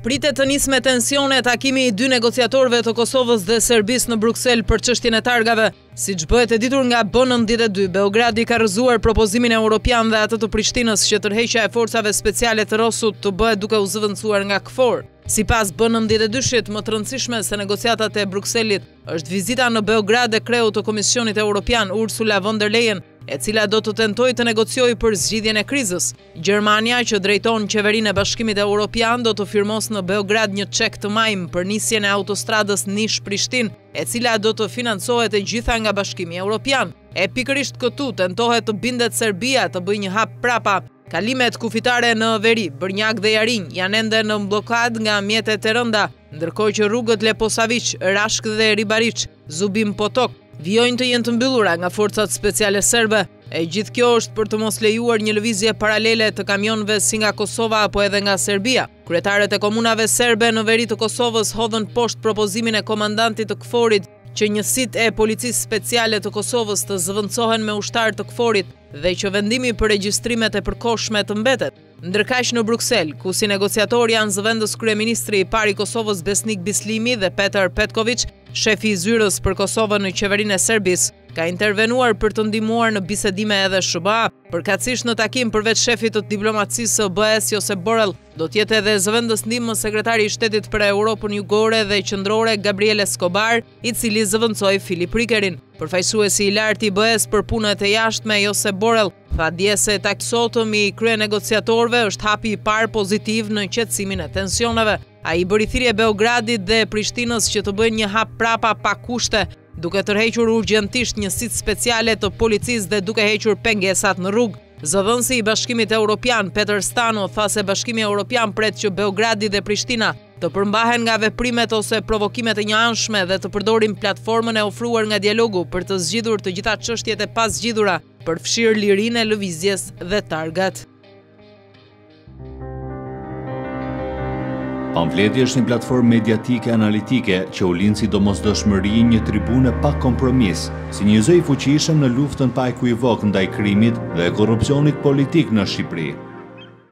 Pritet të nisë me tensione takimi i dy negociatorëve të Kosovës dhe Serbisë në Bruksel për çështjen e targave. Siç bëhet e ditur nga B92, Beogradi ka rrëzuar propozimin evropian dhe atë të Prishtinës që tërheqja e forcave speciale të Rosut të bëhet duke u zëvendësuar nga KFOR. Sipas B92-shit, më të rëndësishme se negociatat e Brukselit është vizita në Beograd e kreut të Komisionit Evropian Ursula von der Leyen, e cila do të tentojë të negociojë për zgjidhjen e krizës. Gjermania, që drejton qeverinë e Bashkimit Evropian, do të firmos në Beograd një çek të majm për nisjen e autostradës Nish-Prishtinë, e cila do të financohet e gjitha nga Bashkimi Evropian. E pikërisht këtu tentohet të bindet Serbia të bëjë një hap prapa. Kalimet kufitare në veri, Brnjak dhe Jarinj janë ende në blokad nga mjetet e rënda, ndërkohë që rrugët Leposavić, Rashk dhe Ribarić, Zubim Potok, vijojnë të jenë të mbyllura nga forcat speciale serbe. E gjithë kjo është për të mos lejuar një lëvizje paralele të kamionëve si nga Kosova apo edhe nga Serbia. Kryetarët e komunave serbe në veri të Kosovës hodhën poshtë propozimin e komandantit të KFOR-it që njësitë e policisë speciale të Kosovës të zëvendësohen me ushtarë të KFOR-it dhe që vendimi për regjistrimet e përkohshme të mbetet. Ndërkaq në Bruksel, ku si negociator janë zëvendës kryeministri i parë i Kosovës Besnik Bislimi dhe Petar Petković, shefi i zyrës për Kosovën në qeverinë e Serbisë, ka intervenuar për të ndihmuar në bisedime edhe SBA. Përkatësisht në takim përveç shefit të diplomacisë së BE-s Josep Borrell, do të jetë edhe zëvendës ndihmës sekretari i shtetit për Europën Jugore dhe Qendrore Gabriel Escobar, i cili zëvendësoi Filip Rikerin. Përfaqësuesi i lartë i BE-s për punët e jashtme Josep Borrell tha dje se takimi sotëm i kryenegociatorëve është hapi i parë pozitiv në qetësimin e tensioneve. Ai bëri thirrje Beogradit dhe Prishtinës që të bëjnë një hap prapa pa kushte, duke tërhequr urgjentisht njësitë speciale të policisë dhe duke hequr pengesat në rrugë. Zëvendësi i Bashkimit Evropian Peter Stano tha se Bashkimi Evropian pret që Beogradi dhe Prishtina të përmbahen nga veprimet ose provokimet e njëanshme dhe të përdorin platformën e ofruar nga dialogu për të zgjidhur të gjitha çështjet e pazgjidhura, përfshirë lirinë e lëvizjes dhe targat. Pamfleti është një platformë mediatike analitike që u lind si domosdoshmëri një tribune pa kompromis, si një zë i fuqishëm në luftën pa ekuivok ndaj krimit dhe korrupsionit politik në Shqipëri.